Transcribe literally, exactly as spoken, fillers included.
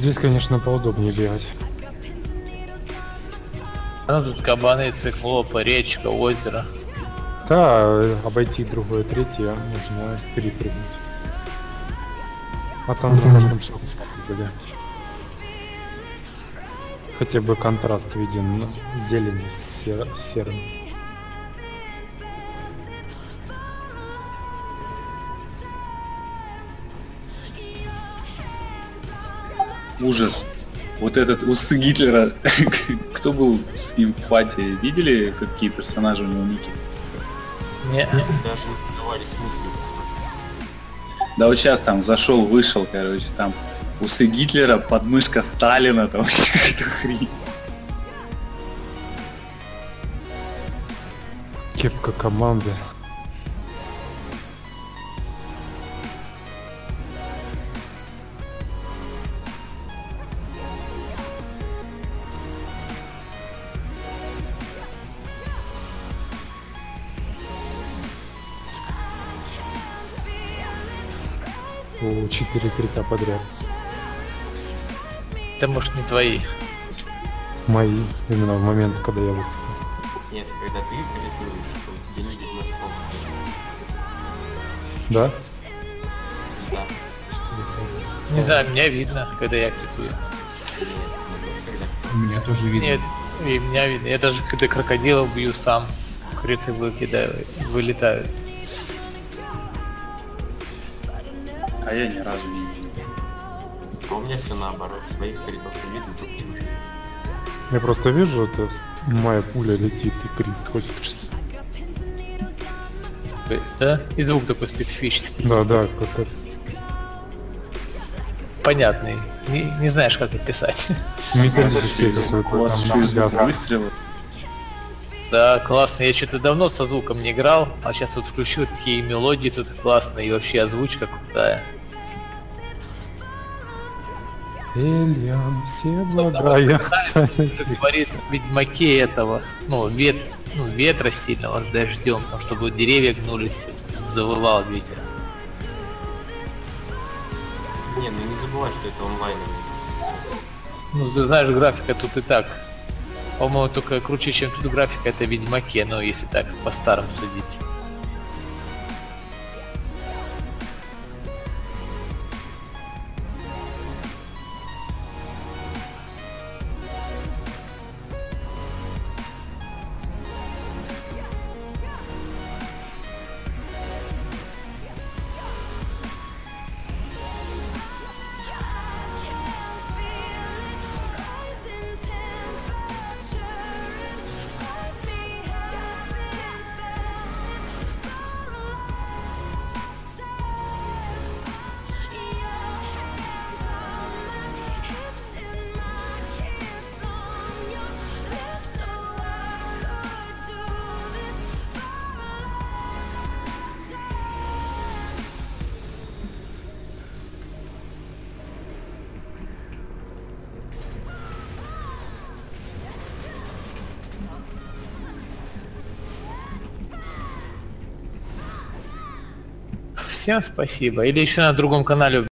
Здесь, конечно, поудобнее бегать. Ну тут кабаны, циклопы, речка, озеро. Да, обойти другое, третье нужно перепрыгнуть. А там на каждом шагу были. Хотя бы контраст виден зелени с сер серым. Ужас. Вот этот усы Гитлера, кто был с ним в пати, видели, какие персонажи у него ники? Не. Даже не задавались мыслью посмотреть. Да вот сейчас там зашел, вышел, короче, там усы Гитлера, подмышка Сталина, там какая-то хрень. Кепка команды. О, четыре крита подряд. Это может не твои. Мои, именно в момент, когда я выступил. Нет, когда ты критуешь, то у тебя не видно слов. Да? Да. Не знаю, меня видно, когда я критую. Когда Меня тоже видно. Нет, и меня видно. Я даже когда крокодилов бью сам, криты выкидаю, вылетают. А я ни разу не видел. а у меня все наоборот, своих критов не видно, только чужих. Я просто вижу, это моя пуля летит и крит хоть. Да? И звук такой специфический. Да, да, как это. Понятный. Не, не знаешь, как описать. Металлический У какой-то вас там еще звук лязг. выстрела. Да, классно. Я что-то давно со звуком не играл, а сейчас вот включу такие мелодии тут классные, и вообще озвучка крутая. Эльян, все благая. Говорит ведьмаке этого, ну, вет, ну, ветра сильного с дождем, там, чтобы деревья гнулись, завывал ветер. Не, ну не забывай, что это онлайн. Ну, ты знаешь, графика тут и так. По-моему, только круче, чем тут графика, это Ведьмаке, но если так по-старому судить. Всем спасибо. Или еще на другом канале